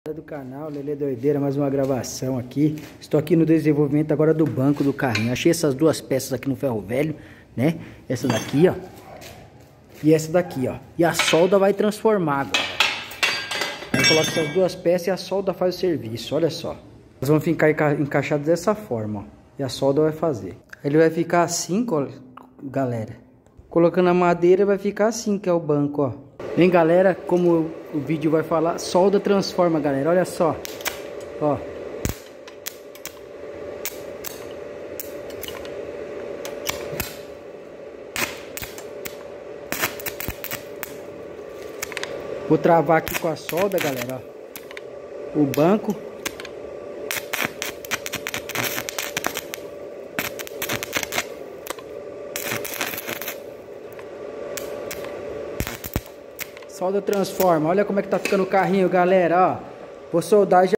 Do canal Lelê Doideira, mais uma gravação aqui. Estou aqui no desenvolvimento agora do banco do carrinho. Achei essas duas peças aqui no ferro velho, né? Essa daqui, ó, e essa daqui, ó. E a solda vai transformar agora. Aí coloca essas duas peças e a solda faz o serviço. Olha só, elas vão ficar encaixadas dessa forma, ó. E a solda vai fazer. Ele vai ficar assim, galera. Colocando a madeira vai ficar assim, que é o banco, ó. Bem, galera, como o vídeo vai falar, solda transforma, galera. Olha só, ó. Vou travar aqui com a solda, galera, ó. O banco. Solda transforma. Olha como é que tá ficando o carrinho, galera, ó. Vou soldar já.